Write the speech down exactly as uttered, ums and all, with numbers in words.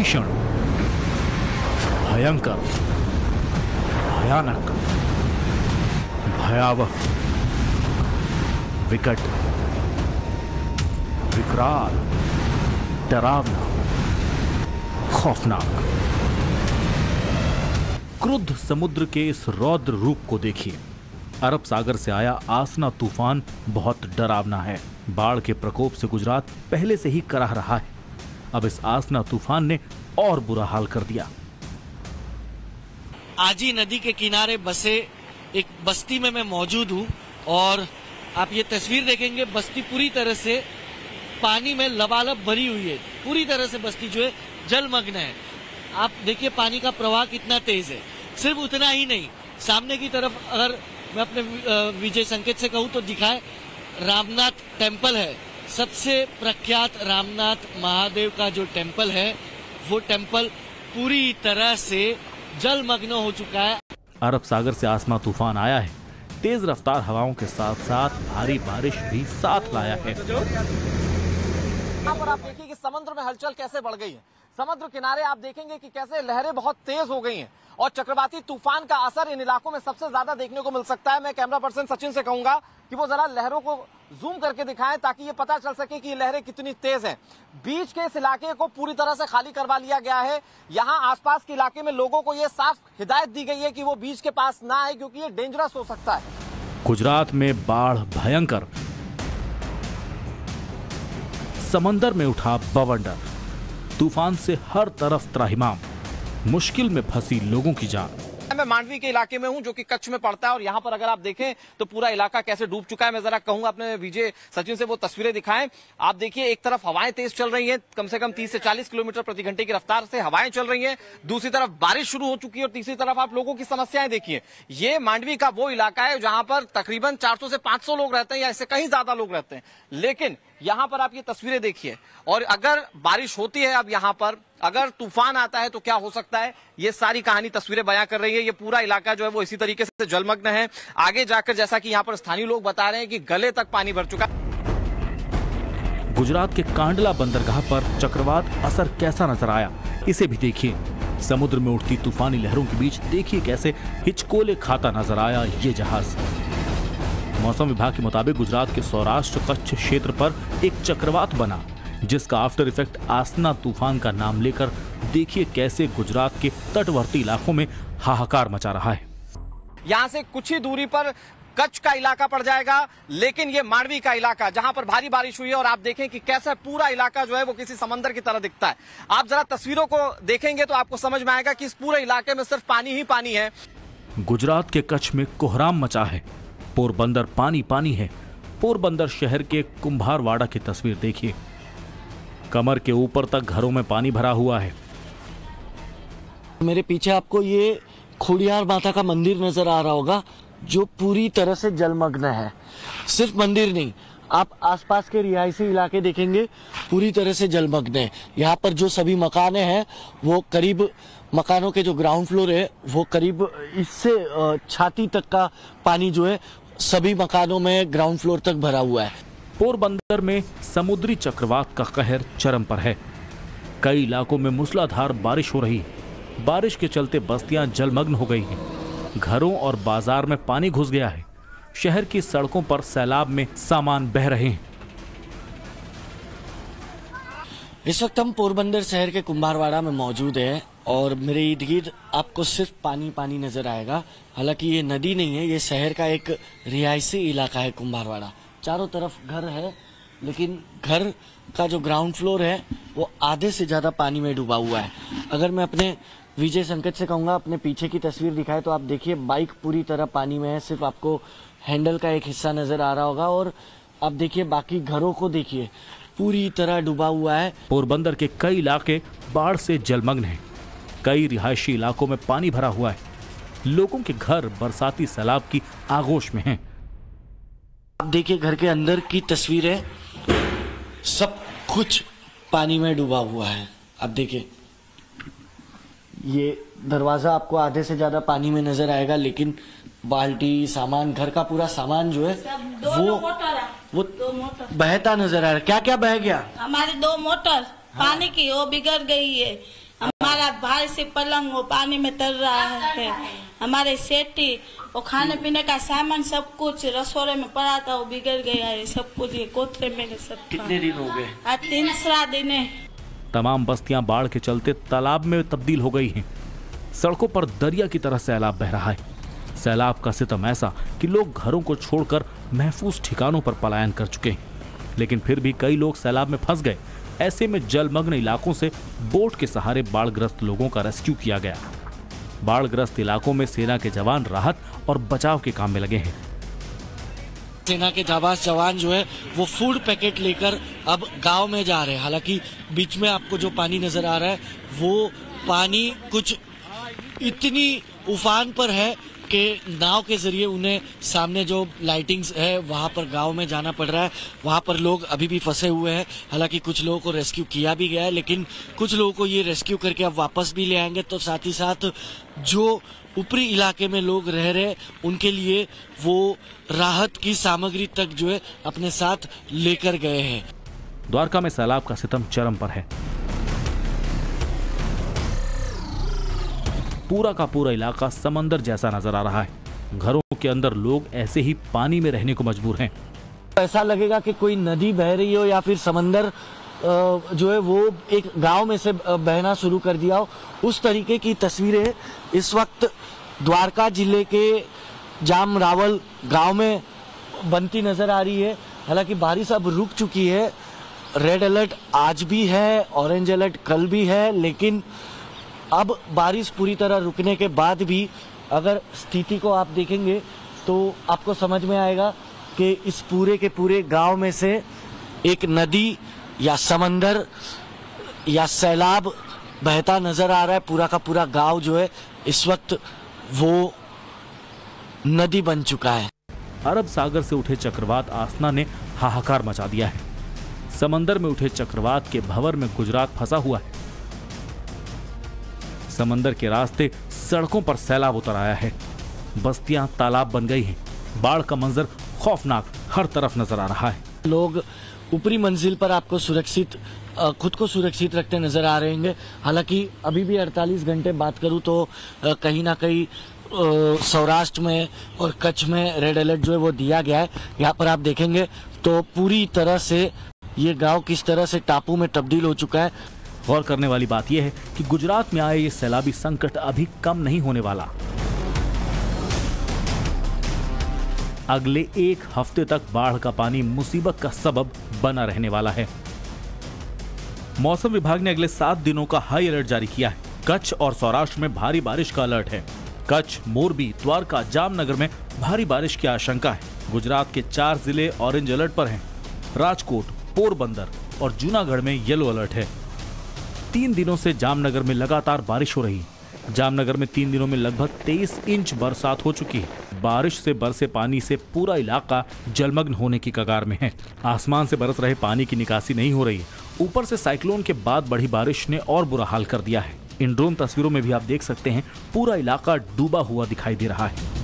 भीषण, भयंकर, भयानक, भयावह, विकट, विकराल, डरावना, खौफनाक। क्रुद्ध समुद्र के इस रौद्र रूप को देखिए। अरब सागर से आया आसना तूफान बहुत डरावना है। बाढ़ के प्रकोप से गुजरात पहले से ही कराह रहा है। अब इस आसना तूफान ने और बुरा हाल कर दिया। आजी नदी के किनारे बसे एक बस्ती में मैं मौजूद हूं और आप ये तस्वीर देखेंगे, बस्ती पूरी तरह से पानी में लबालब भरी हुई है। पूरी तरह से बस्ती जो है जलमग्न है। आप देखिए पानी का प्रवाह कितना तेज है। सिर्फ उतना ही नहीं, सामने की तरफ अगर मैं अपने विजय संकेत से कहूँ तो दिखाए, रामनाथ टेम्पल है। सबसे प्रख्यात रामनाथ महादेव का जो टेम्पल है वो टेम्पल पूरी तरह से जलमग्न हो चुका है। अरब सागर से आसमा तूफान आया है। तेज रफ्तार हवाओं के साथ साथ भारी बारिश भी साथ लाया है। यहाँ पर आप देखिए कि समुद्र में हलचल कैसे बढ़ गई है। समुद्र किनारे आप देखेंगे कि कैसे लहरें बहुत तेज हो गई हैं और चक्रवाती तूफान का असर इन इलाकों में सबसे ज्यादा देखने को मिल सकता है। मैं कैमरा पर्सन सचिन से कहूंगा कि वो जरा लहरों को जूम करके दिखाएं ताकि ये पता चल सके कि ये लहरें कितनी तेज हैं। बीच के इस इलाके को पूरी तरह से खाली करवा लिया गया है। यहाँ आसपास के इलाके में लोगों को ये साफ हिदायत दी गई है कि वो बीच के पास ना आए क्योंकि ये डेंजरस हो सकता है। गुजरात में बाढ़ भयंकर, समंदर में उठा बवंडर, तूफान से हर तरफ त्राहिमाम, मुश्किल में फंसी लोगों की जान। मैं मांडवी के इलाके में हूं जो कि कच्छ में पड़ता है और यहाँ पर अगर आप देखें तो पूरा इलाका कैसे डूब चुका है। मैं जरा कहूंगा अपने विजय सचिन से वो तस्वीरें दिखाएं। आप देखिए एक तरफ हवाएं तेज चल रही हैं, कम से कम तीस से चालीस किलोमीटर प्रति घंटे की रफ्तार से हवाएं चल रही हैं। दूसरी तरफ बारिश शुरू हो चुकी है और तीसरी तरफ आप लोगों की समस्याएं देखिए। ये मांडवी का वो इलाका है जहां पर तकरीबन चार सौ से पांच सौ लोग रहते हैं या इससे कहीं ज्यादा लोग रहते हैं। लेकिन यहाँ पर आप ये तस्वीरें देखिए और अगर बारिश होती है, अब यहाँ पर अगर तूफान आता है तो क्या हो सकता है, ये सारी कहानी तस्वीरें बयां कर रही है। ये पूरा इलाका जो है वो इसी तरीके से जलमग्न है। आगे जाकर जैसा कि यहाँ पर स्थानीय लोग बता रहे हैं कि गले तक पानी भर चुका। गुजरात के कांडला बंदरगाह पर चक्रवात असर कैसा नजर आया, इसे भी देखिए। समुद्र में उठती तूफानी लहरों के बीच देखिए कैसे हिचकोले खाता नजर आया ये जहाज। मौसम विभाग के मुताबिक गुजरात के सौराष्ट्र कच्छ क्षेत्र पर एक चक्रवात बना जिसका आफ्टर इफेक्ट आसना तूफान का नाम लेकर देखिए कैसे गुजरात के तटवर्ती इलाकों में हाहाकार मचा रहा है। यहाँ से कुछ ही दूरी पर कच्छ का इलाका पड़ जाएगा, लेकिन ये मांडवी का इलाका जहां पर भारी बारिश हुई है और आप देखें कि कैसा पूरा इलाका जो है वो किसी समंदर की तरह दिखता है। आप जरा तस्वीरों को देखेंगे तो आपको समझ में आएगा कि इस पूरे इलाके में सिर्फ पानी ही पानी है। गुजरात के कच्छ में कोहराम मचा है। पोरबंदर पानी पानी है। पोरबंदर शहर के कुंभारवाड़ा की तस्वीर देखिए, कमर के ऊपर तक घरों में पानी भरा हुआ है। मेरे पीछे आपको ये खोडियार माता का मंदिर नजर आ रहा होगा जो पूरी तरह से जलमग्न है। सिर्फ मंदिर नहीं, आप आसपास के रिहायशी इलाके देखेंगे पूरी तरह से जलमग्न है। यहाँ पर जो सभी मकाने हैं वो करीब, मकानों के जो ग्राउंड फ्लोर है वो करीब इससे छाती तक का पानी जो है सभी मकानों में ग्राउंड फ्लोर तक भरा हुआ है। पोरबंदर में समुद्री चक्रवात का कहर चरम पर है। कई इलाकों में मूसलाधार बारिश हो रही है। बारिश के चलते बस्तियां जलमग्न हो गई हैं। घरों और बाजार में पानी घुस गया है। शहर की सड़कों पर सैलाब में सामान बह रहे हैं। इस वक्त हम पोरबंदर शहर के कुंभारवाड़ा में मौजूद है और मेरे इर्द गिर्द आपको सिर्फ पानी पानी नजर आएगा। हालांकि ये नदी नहीं है, ये शहर का एक रिहायशी इलाका है कुंभारवाड़ा। चारों तरफ घर है लेकिन घर का जो ग्राउंड फ्लोर है वो आधे से ज्यादा पानी में डूबा हुआ है। अगर मैं अपने विजय संकेत से कहूँगा अपने पीछे की तस्वीर दिखाए तो आप देखिए बाइक पूरी तरह पानी में है। सिर्फ आपको हैंडल का एक हिस्सा नजर आ रहा होगा और आप देखिए बाकी घरों को देखिए पूरी तरह डूबा हुआ है। पोरबंदर के कई इलाके बाढ़ से जलमग्न हैं। कई रिहायशी इलाकों में पानी भरा हुआ है। लोगों के घर बरसाती सैलाब की आगोश में हैं। आप देखिए घर के अंदर की तस्वीर है, सब कुछ पानी में डूबा हुआ है। आप देखिए ये दरवाजा आपको आधे से ज्यादा पानी में नजर आएगा, लेकिन बाल्टी, सामान, घर का पूरा सामान जो है वो वो बहता नजर आ रहा है। क्या क्या बह गया? हमारी दो मोटर पानी की वो बिगड़ गई है। हमारा भाई से पलंग वो पानी में तर रहा है, हमारे सेठी वो खाने पीने का सामान सब कुछ रसोड़े में पड़ा था वो बिगड़ गया है, सब कुछ ये कोठरे में सब। कितने दिन हो गए? आज तीसरा दिन है। तमाम बस्तियां बाढ़ के चलते तालाब में तब्दील हो गई हैं। सड़कों पर दरिया की तरह सैलाब बह रहा है। सैलाब का सितम ऐसा कि लोग घरों को छोड़कर महफूज ठिकानों पर पलायन कर चुके हैं, लेकिन फिर भी कई लोग सैलाब में फंस गए। ऐसे में जलमग्न इलाकों से बोट के सहारे बाढ़ग्रस्त लोगों का रेस्क्यू किया गया। बाढ़ग्रस्त इलाकों में सेना के जवान राहत और बचाव के काम में लगे हैं। सेना के जाबाज जवान जो है वो फूड पैकेट लेकर अब गांव में जा रहे हैं। हालांकि बीच में आपको जो पानी नजर आ रहा है वो पानी कुछ इतनी उफान पर है कि नाव के जरिए उन्हें सामने जो लाइटिंग्स है वहां पर गांव में जाना पड़ रहा है। वहां पर लोग अभी भी फंसे हुए हैं। हालांकि कुछ लोगों को रेस्क्यू किया भी गया है, लेकिन कुछ लोगों को ये रेस्क्यू करके अब वापस भी ले आएंगे। तो साथ ही साथ जो ऊपरी इलाके में लोग रह रहे उनके लिए वो राहत की सामग्री तक जो है अपने साथ लेकर गए हैं। द्वारका में सैलाब का सितम चरम पर है। पूरा का पूरा इलाका समंदर जैसा नजर आ रहा है। घरों के अंदर लोग ऐसे ही पानी में रहने को मजबूर हैं। ऐसा लगेगा कि कोई नदी बह रही हो या फिर समंदर जो है वो एक गांव में से बहना शुरू कर दिया हो, उस तरीके की तस्वीरें इस वक्त द्वारका जिले के जाम रावल गांव में बनती नजर आ रही है। हालांकि बारिश अब रुक चुकी है। रेड अलर्ट आज भी है, ऑरेंज अलर्ट कल भी है, लेकिन अब बारिश पूरी तरह रुकने के बाद भी अगर स्थिति को आप देखेंगे तो आपको समझ में आएगा कि इस पूरे के पूरे गांव में से एक नदी या समंदर या सैलाब बहता नजर आ रहा है। पूरा का पूरा गांव जो है इस वक्त वो नदी बन चुका है। अरब सागर से उठे चक्रवात आसना ने हाहाकार मचा दिया है। समंदर में उठे चक्रवात के भंवर में गुजरात फंसा हुआ है। समंदर के रास्ते सड़कों पर सैलाब उतर आया है। बस्तियां तालाब बन गई हैं। बाढ़ का मंजर खौफनाक हर तरफ नजर आ रहा है। लोग ऊपरी मंजिल पर आपको सुरक्षित खुद को सुरक्षित रखते नजर आ रहे हैं। हालांकि अभी भी अड़तालीस घंटे बात करूं तो कहीं ना कहीं सौराष्ट्र में और कच्छ में रेड अलर्ट जो है वो दिया गया है। यहाँ पर आप देखेंगे तो पूरी तरह से ये गांव किस तरह से टापू में तब्दील हो चुका है। गौर करने वाली बात यह है कि गुजरात में आए ये सैलाबी संकट अभी कम नहीं होने वाला। अगले एक हफ्ते तक बाढ़ का पानी मुसीबत का सबब बना रहने वाला है। मौसम विभाग ने अगले सात दिनों का हाई अलर्ट जारी किया है। कच्छ और सौराष्ट्र में भारी बारिश का अलर्ट है। कच्छ, मोरबी, द्वारका, जामनगर में भारी बारिश की आशंका है। गुजरात के चार जिले ऑरेंज अलर्ट पर हैं। राजकोट, पोरबंदर और जूनागढ़ में येलो अलर्ट है। तीन दिनों से जामनगर में लगातार बारिश हो रही है। जामनगर में तीन दिनों में लगभग तेईस इंच बरसात हो चुकी है। बारिश से बरसे पानी से पूरा इलाका जलमग्न होने की कगार में है। आसमान से बरस रहे पानी की निकासी नहीं हो रही है। ऊपर से साइक्लोन के बाद बढ़ी बारिश ने और बुरा हाल कर दिया है। इन ड्रोन तस्वीरों में भी आप देख सकते हैं पूरा इलाका डूबा हुआ दिखाई दे रहा है।